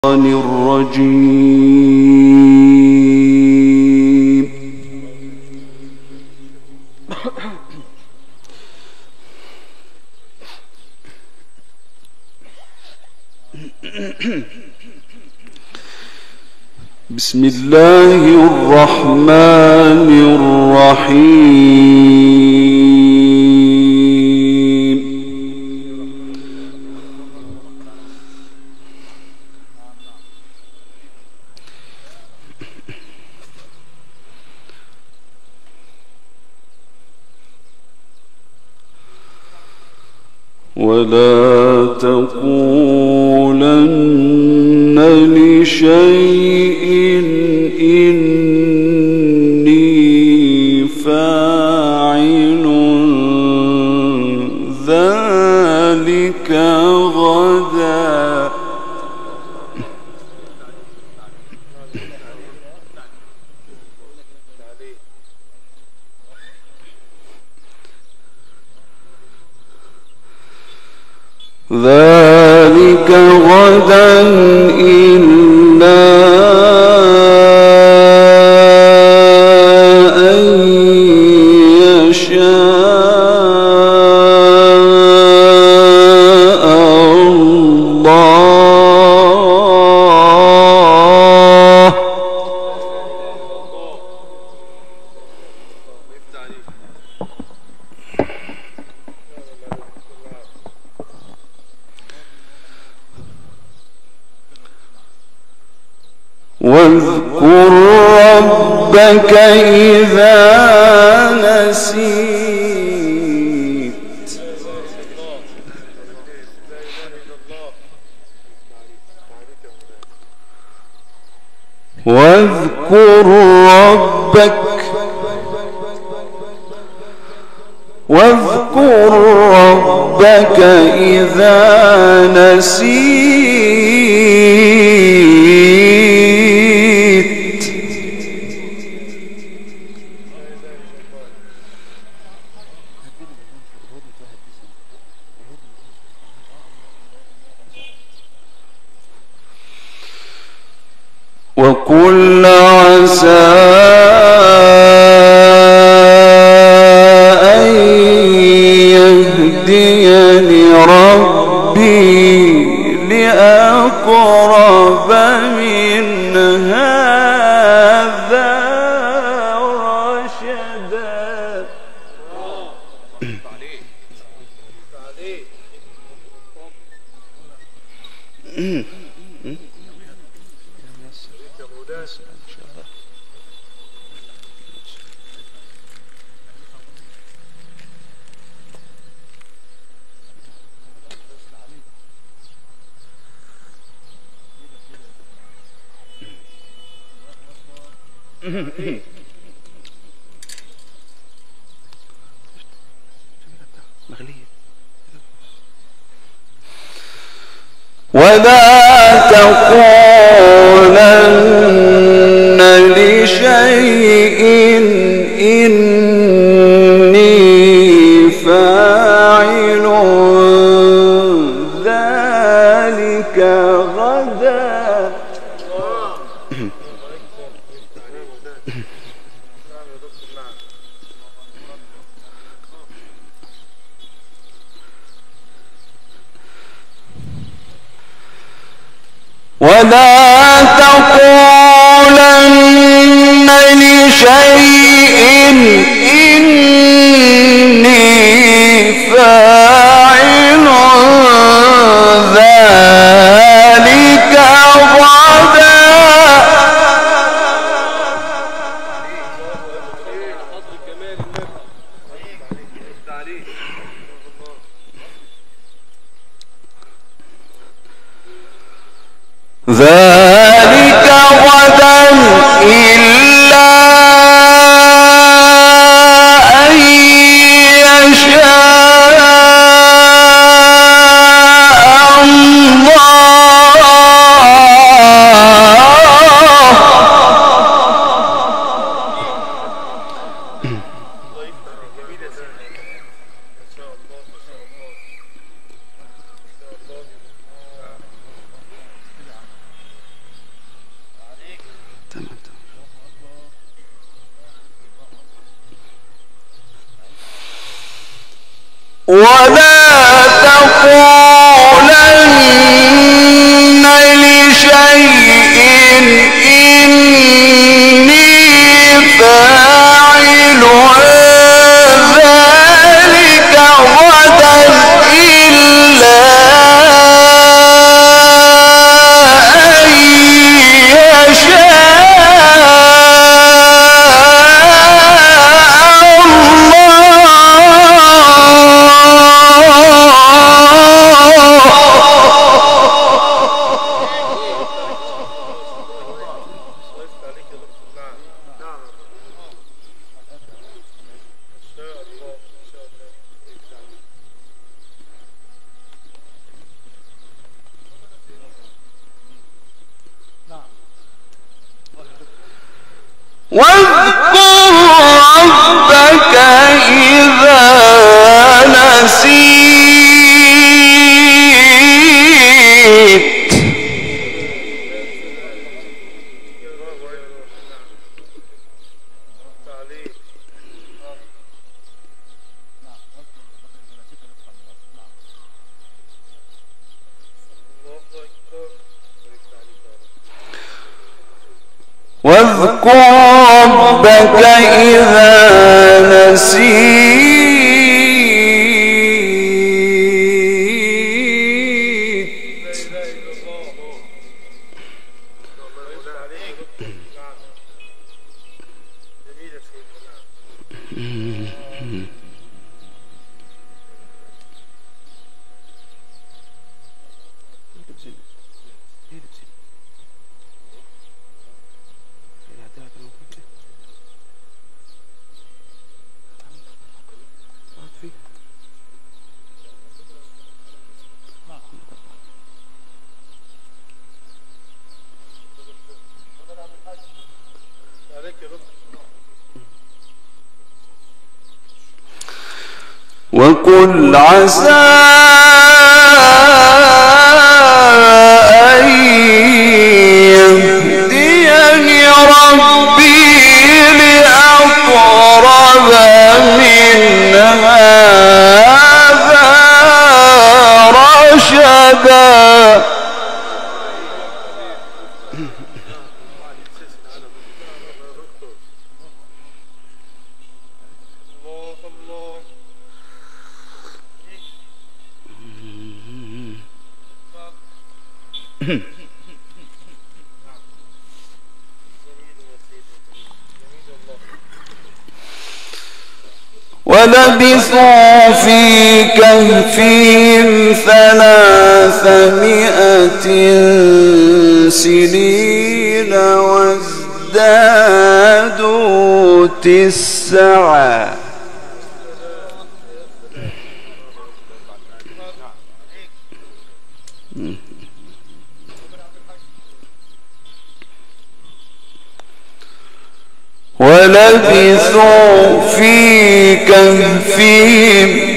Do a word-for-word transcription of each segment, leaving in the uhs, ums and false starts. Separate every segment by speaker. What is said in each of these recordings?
Speaker 1: الرجيم. بسم الله الرحمن الرحيم. ولا تقولن لشيء إني فاعل ذلك غدا. ذلك غدا إلا أن يشاء الله. واذكر ربك إذا نسيت. واذكر ربك واذكر ربك إذا نسيت. وقل عسى أن يهديني ربي لأقرب من هذا رشدا. ولا تقولن لشيء إني فاعل ذلك غدا. ولا تقولن لشيء إني فاعل ذلك غدا. ذلك غدا إلا أن يشاء ولا تقولن لشيء إني فاعل ذلك غدا إلا أن يشاء واذكر ربك إذا نسيت واذكر ربك إذا نسيت وقل عسى أن يهديني ربي لأقرب من هذا رشدا. ولبثوا في كهفهم ثلاثمائة سنين وازدادوا تسعا. ولبثوا في كهفهم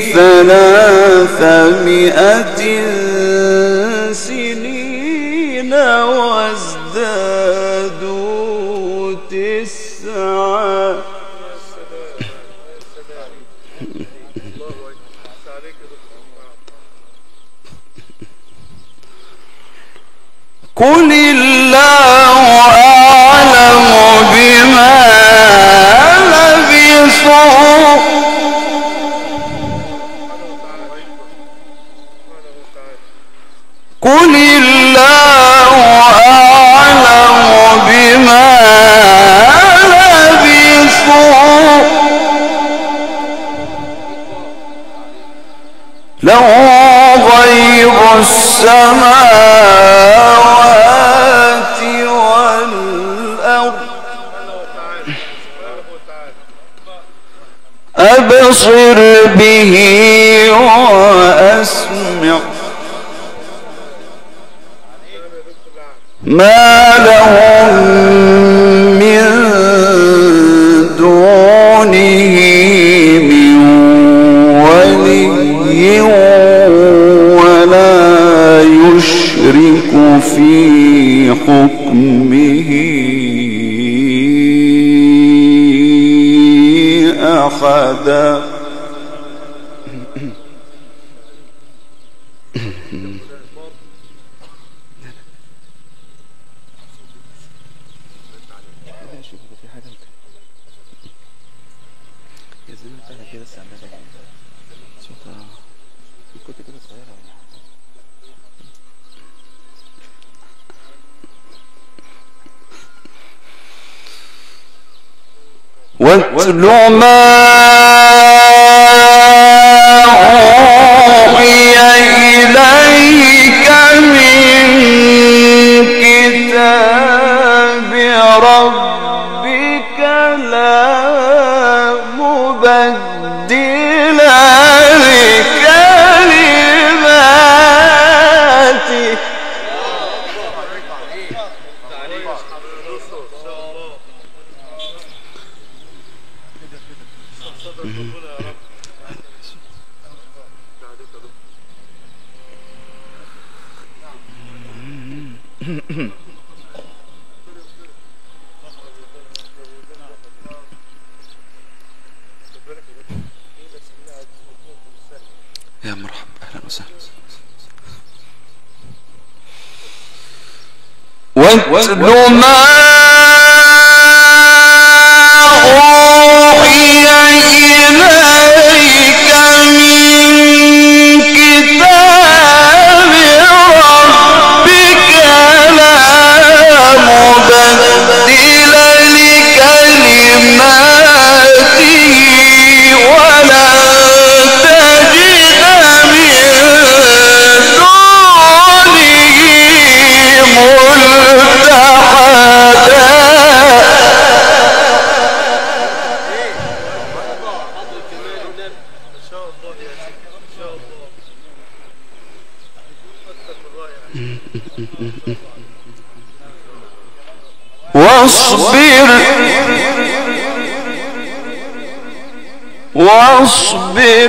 Speaker 1: ثلاثمائة سنين وازدادوا تسعا. قل الله أعلم بما لبثوا قل الله أعلم بما لبثوا له غيب السماوات والأرض أبصر به وأسمع ما لهم من دونه من ولي ولا يشرك في حكمه خدا واتل ما أوحي إليك من كتاب ربك لا مبدل لكلماته يا مرحبا، اهلا وسهلا. واتل ما أوحي إليك من كتاب ربك لا مبدل لكلماته ولا تجد من دونه ملتحدا. واصبر واصبر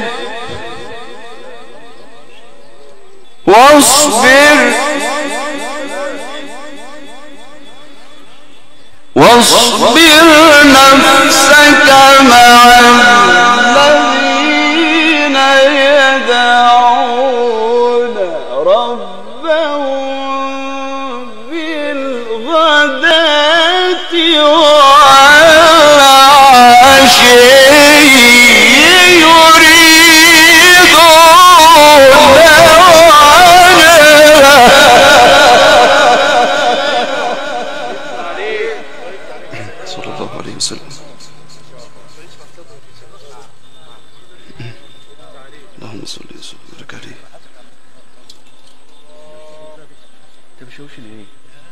Speaker 1: واصبر واصبر نفسك مع الذين يدعون ربهم بالغداة والعشي صلى الله عليه وسلم. اللهم صل وسلم وبارك عليه. انت بشوش ليه؟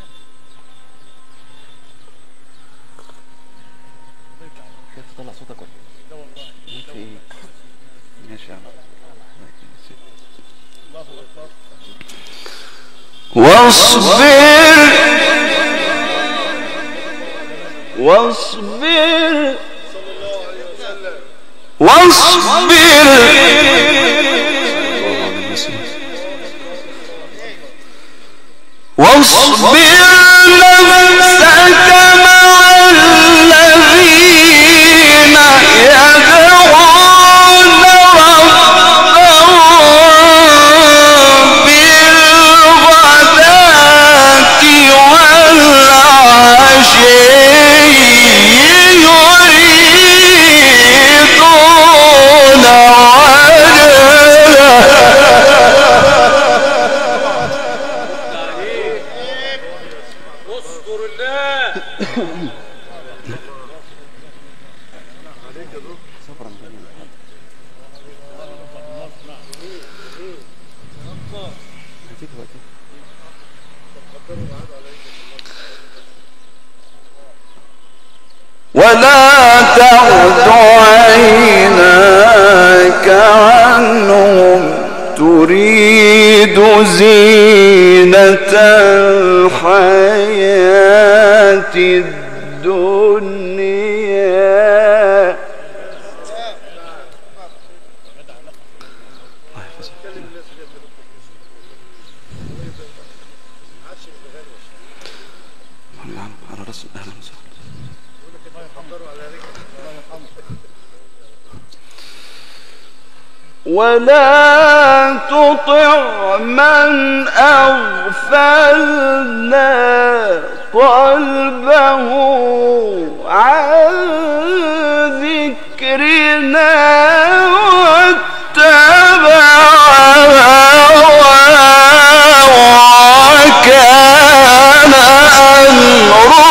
Speaker 1: كيف تطلع صوتك ولا ايه؟ في ايه؟ ماشي يا عم. واصبر واصبر واصبر واصبر نفسك مع الذين يدعون ربهم بالغداة والعشي يريدون وجهه. اذكر الله. ولا تعد عيناك عنهم تريد زينة الحياة الدنيا. على رأس أهلا وسهلا.
Speaker 2: ولا تطع من أغفلنا قلبه عن ذكرنا واتبع هواه وكان أمره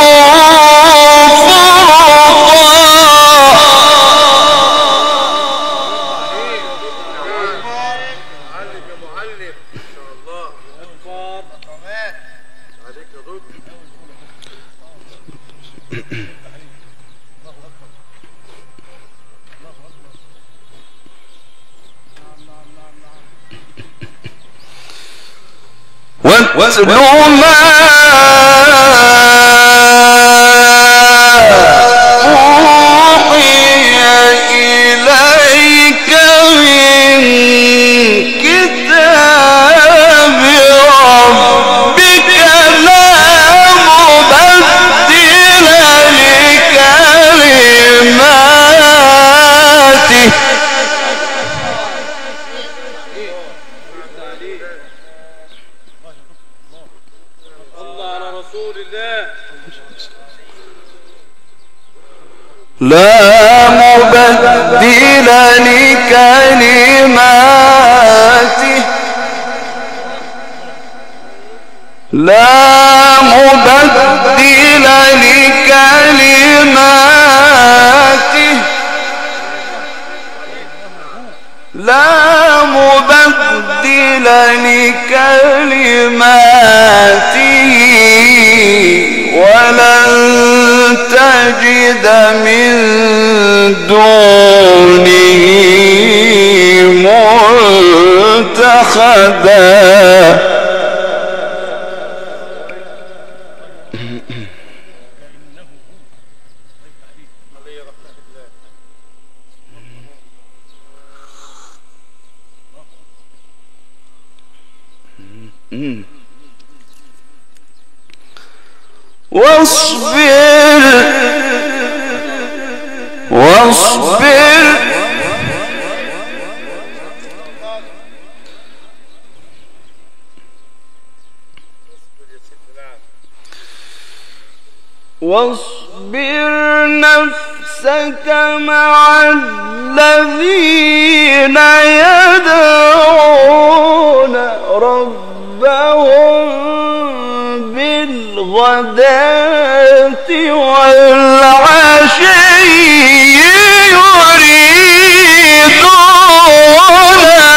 Speaker 2: واتل ما أوحي إليك من كتاب ربك لا مبدل لكلماته لا مبدل لكلماته لا مبدل لكلماته لا مبدل لكلماته ولن تجد من دونه ملتحدا واصبر واصبر واصبر نفسك مع الذين يدعون ربهم بالغداة والعشي يريدون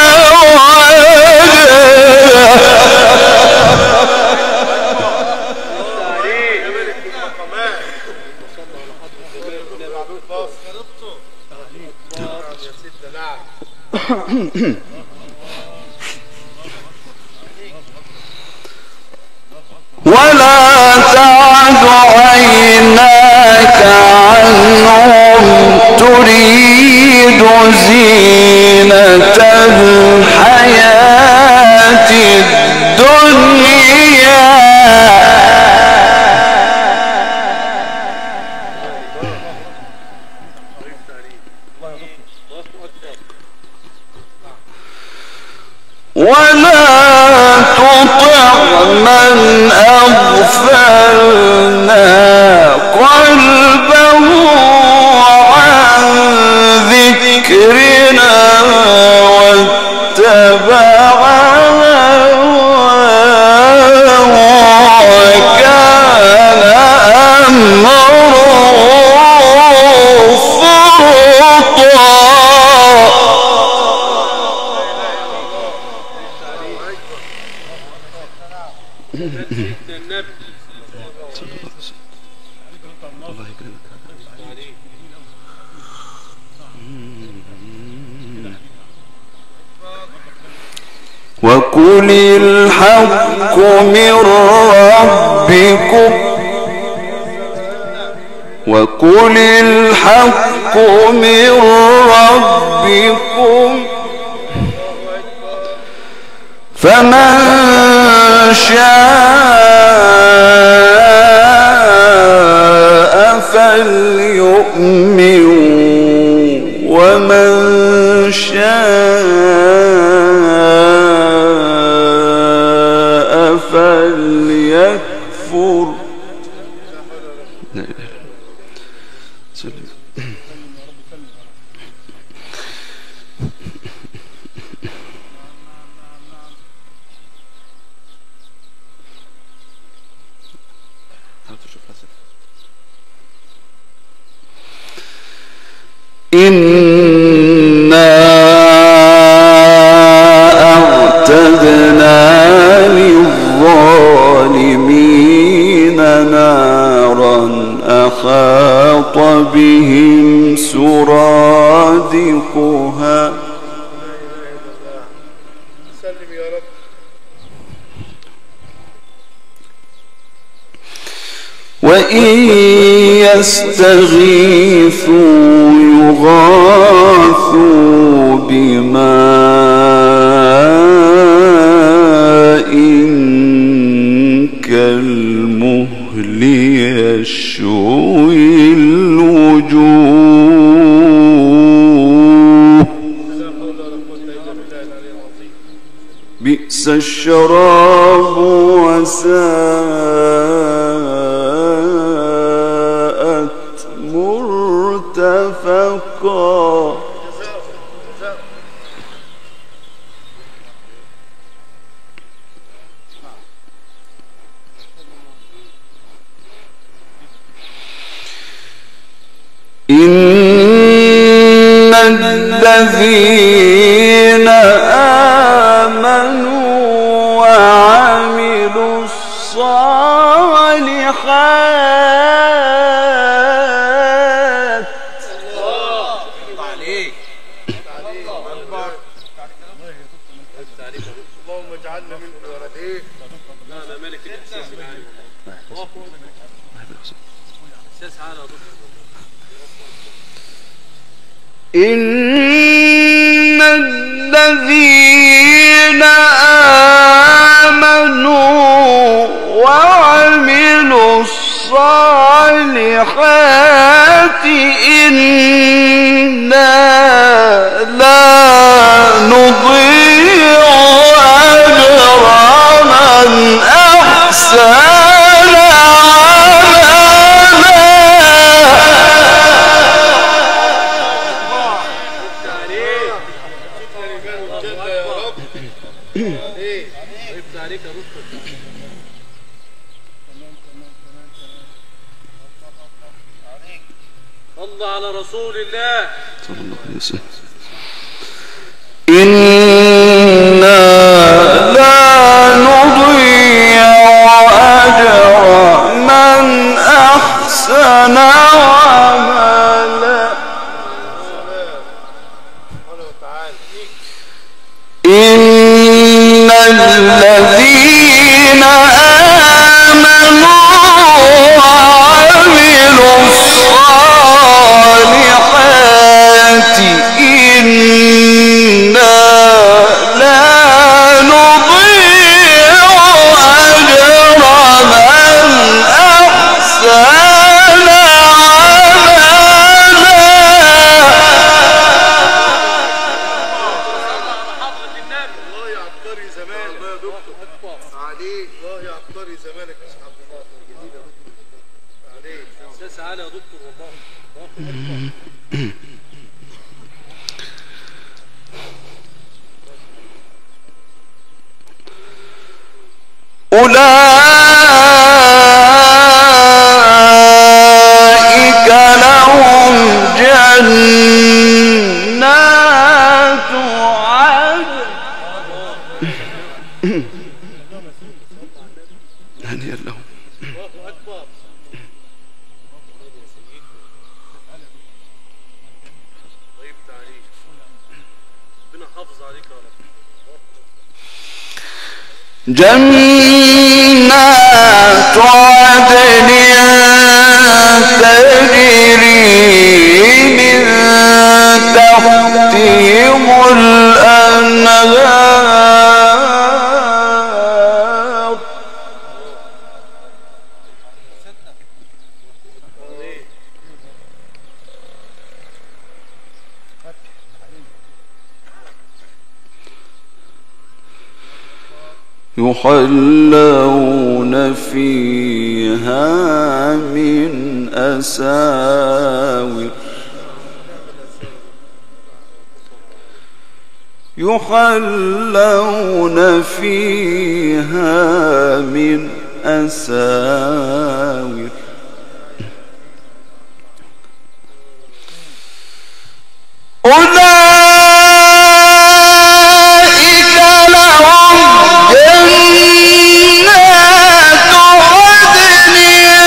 Speaker 2: ولا تعد عيناك عنهم تريد زينة الحياة الدنيا ولا تطع من أغفلنا قلبه عن ذكرنا واتبع هواه وكان أمره فرطا الله يكرمك. وقل الحق من ربكم وقل الحق من ربكم فمن شاء فليؤمن ومن شاء النور. لا إله إلا الله. سلم. إنا أعتدنا للظالمين نارا أحاط بهم سرادقها
Speaker 3: سلم يا رب.
Speaker 2: وإن يستغيثوا يغاثوا بماء كالمهل يشوي الوجوه بئس الشراب وساءت مرتفقا. إن الذين آمنوا وعملوا الصالحات
Speaker 3: اللهم اجعلنا من ولديه. لا لا ملك الإحساس معي.
Speaker 2: إن الذين آمنوا وعملوا الصالحات إنا لا نضيع أجر من أحسن
Speaker 3: صلى على رسول الله
Speaker 2: صلى الله عليه وسلم. إنا لا نضيع أجر من أحسن عملا. إن الذين آمنوا وعملوا الصالحات إنا لا نضيع أجر من أحسن أولئك لهم جنات عدن هنيئا لهم. جنات عدن تجري من تحتهم الأنهار يحلون فيها من أساور يحلون فيها من أساور أولئك لهم جنات عدن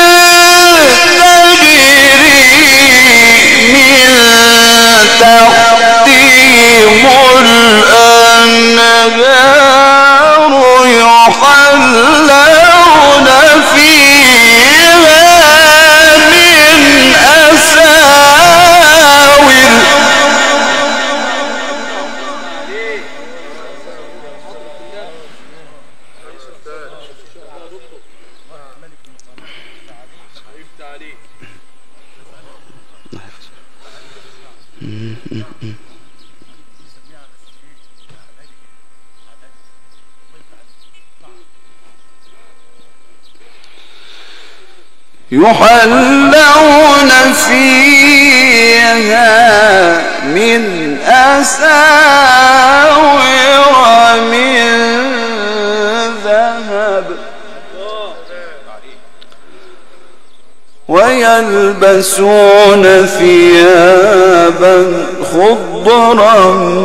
Speaker 2: تجري من تحتهم الأنهار يحلون فيها من أساور يحلون فيها من أساور من ذهب ويلبسون ثيابا خضرا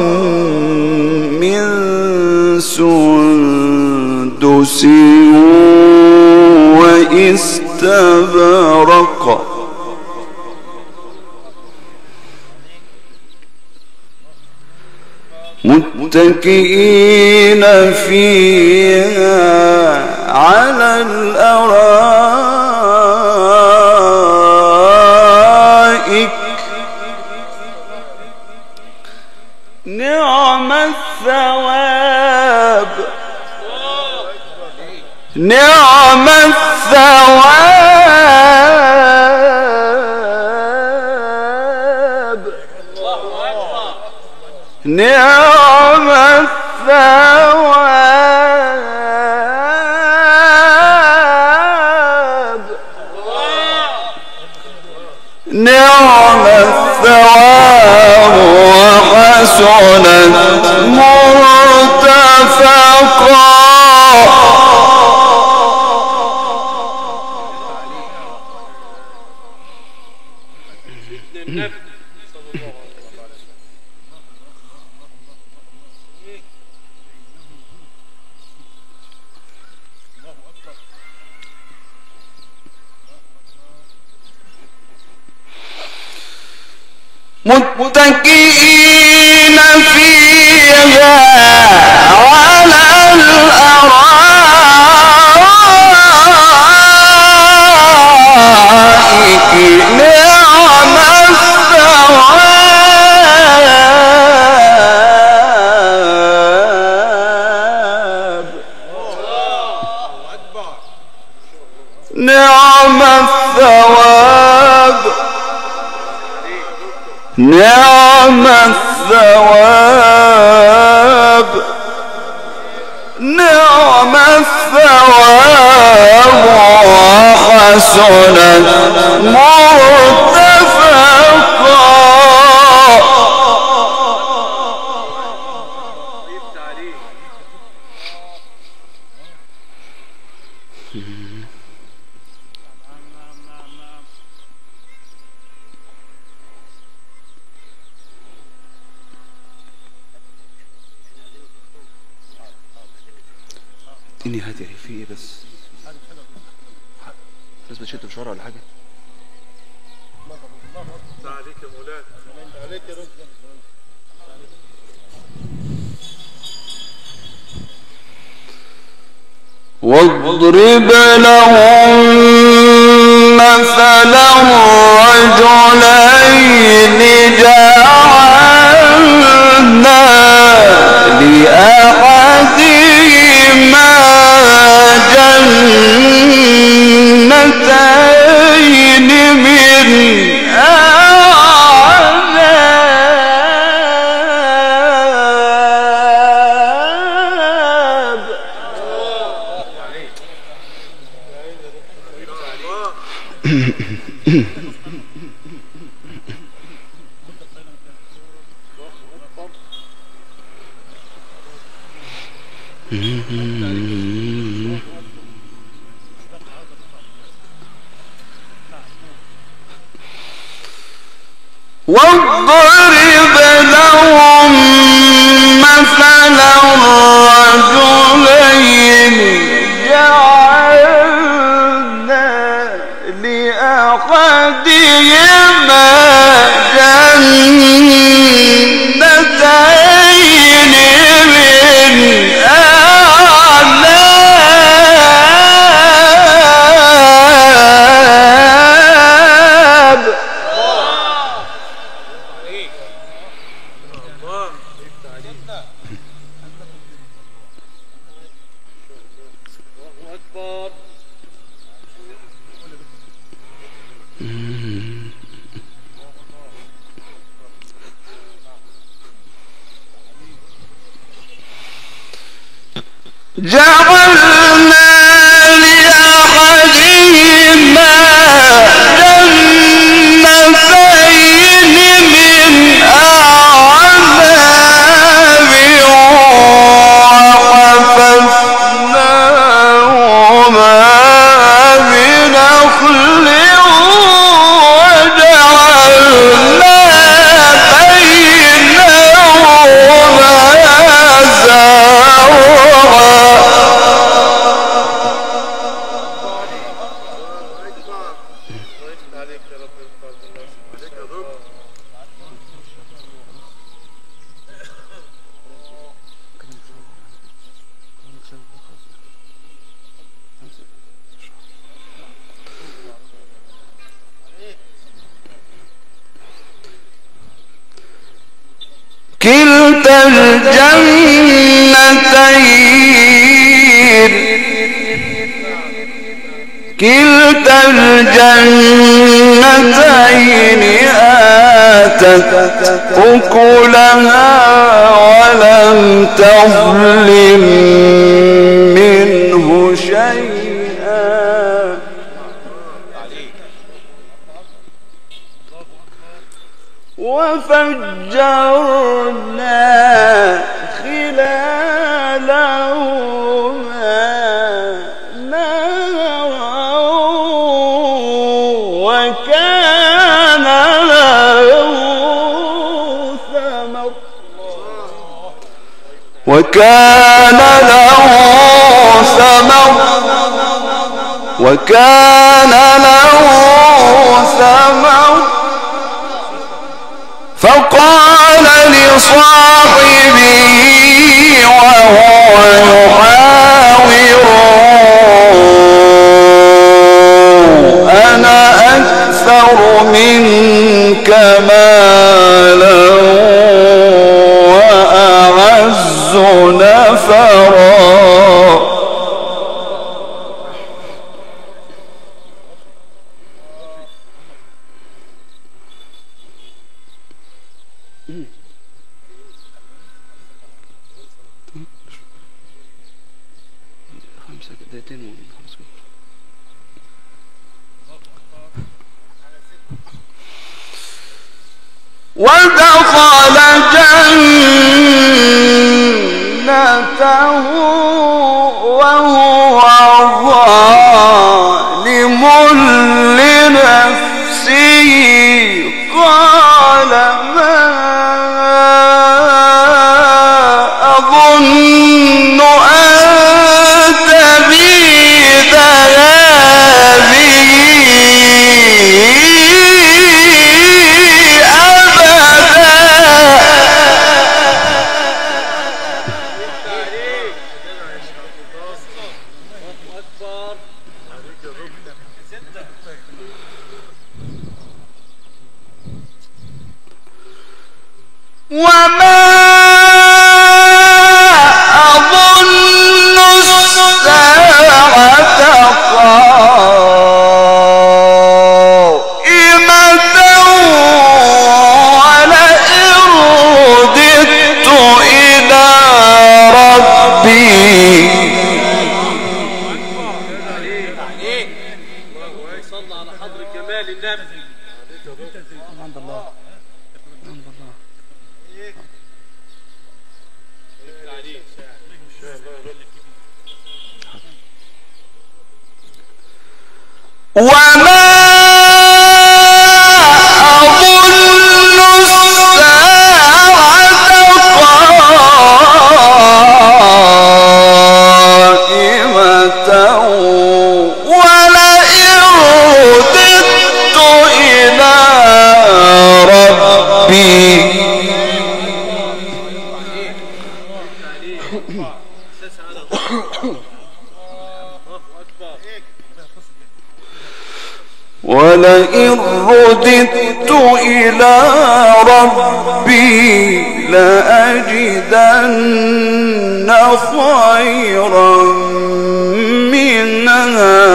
Speaker 2: من سندس واستبرق متكئين فيها على الأرائك نعم الثواب نعم الثواب نعم الثواب نعم الثواب وحسنت مرتفقا متكئين فيها على الأرائك نعم الثواب نعم الثواب نعم الثواب نعم الثواب وحسنت مرتفقا
Speaker 1: إني هادي في إيه بس بس بتشد بشارة ولا حاجة
Speaker 3: عليك يا مولانا عليك يا رب
Speaker 2: واضرب لهم مثلا رجلين جعلنا لأحدهما جنتين من أعناب واضرب لهم مثلا الرجلين جعلنا لأحدهما جنتين من أعناب جعلنا لأحدهما جنتين من أعناب وحففناهما بنخل وجعلنا بينهما زرعا. كلتا الجنتين كلتا الجنتين آتت أكلها ولم تظلم منه شيئا وفجرنا خلالهما نهرا وكان له ثمر وكان له ثمر وكان له ثمر فقال لصاحبه وهو يحاوره أنا أكثر منك مالا وأعز نفرا. ودخل جنته وهو ظالم لنفسه قال ما أظن أن تبيد هذه وما أظن الساعة قائمة ولئن رددت إلى ربي
Speaker 3: صلى على حضر جمال النبي.
Speaker 1: عند الله عند الله.
Speaker 2: وما ولئن رددت إلى ربي لأجدن خيرا منها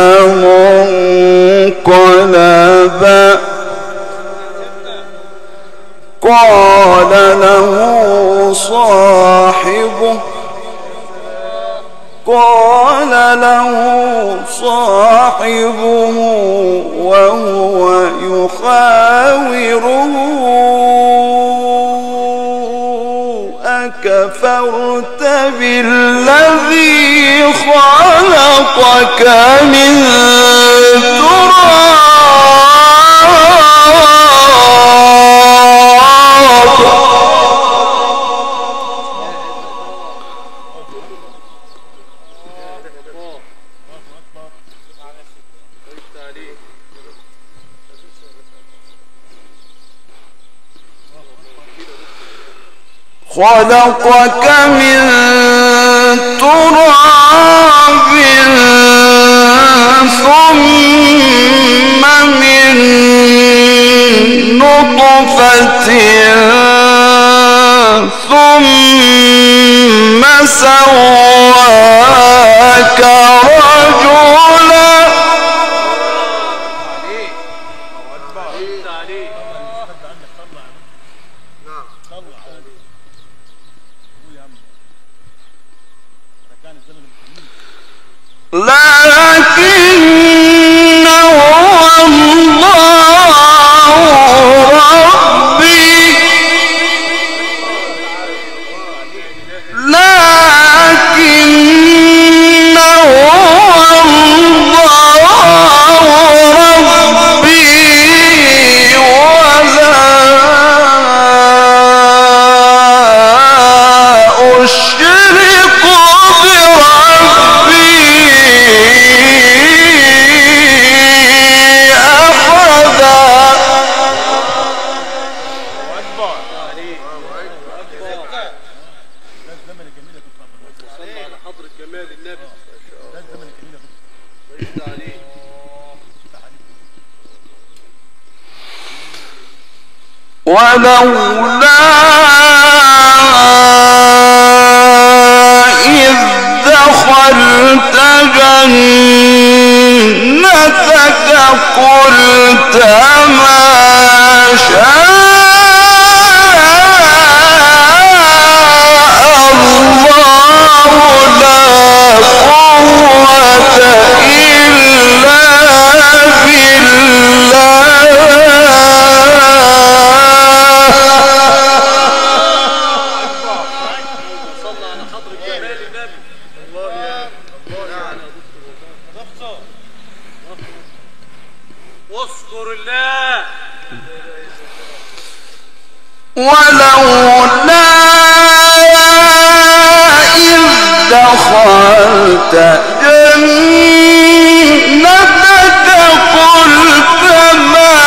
Speaker 2: منقلبا. قال له صاحبه قال له صاحبه وهو يخاوره أكفرت بالذي خلقك من تراب خلقك من تراب ثم من نطفة ثم سواك رجلا. لكنه الله ربي لكنه الله ربي ولا أشرك بربي ولولا إذ دخلت جنتك قلت ما شاء الله لا قوة إلا ولولا إذ دخلت جنتك قلت ما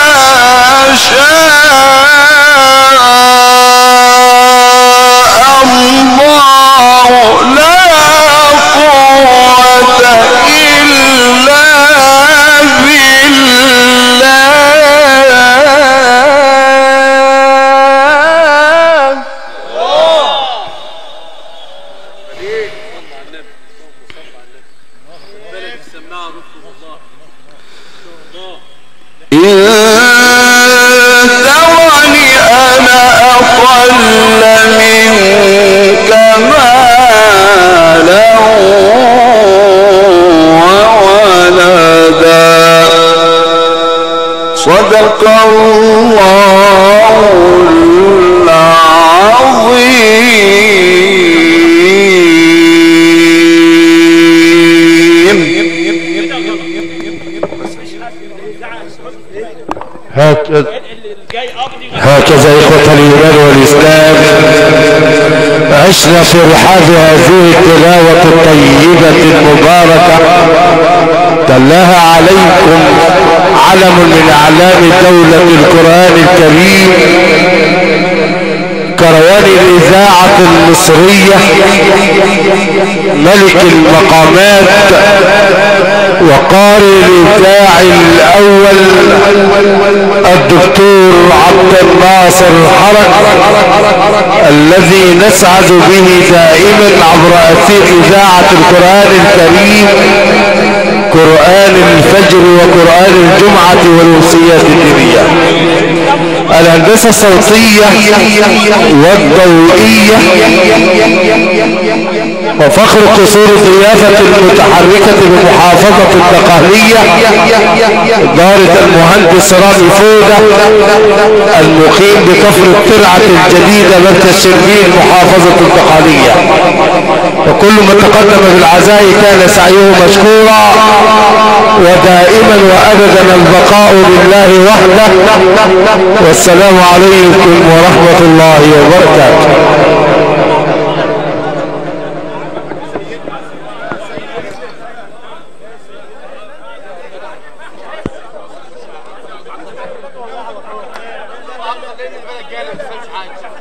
Speaker 2: شاء الله لا قوة إلا وولدا صدق الله العظيم.
Speaker 4: هكذا إخوة الإيمان والإسلام عشنا في رحاب هذه التلاوة الطيبة المباركة، دلها عليكم علم من أعلام دولة القرآن الكريم، كروان الإذاعة المصرية، ملك المقامات وقارئ الإذاع الأول الدكتور عبد الناصر الحرج، الذي نسعد به دائما عبر أثير إذاعة القرآن الكريم، قرآن الفجر وقرآن الجمعة والوصيات الدينية. الهندسة الصوتية والضوئية وفخر قصور الضيافة المتحركة بمحافظة الدقهلية إدارة المهندس رامي فودة المقيم بكفر الترعة الجديدة مركز شربين محافظة الدقهلية، وكل من تقدم بالعزاء كان سعيه مشكورا، ودائما وأبدا البقاء لله وحده. والسلام عليكم ورحمة الله وبركاته.
Speaker 3: البلد جايه ما تفهمش حاجه.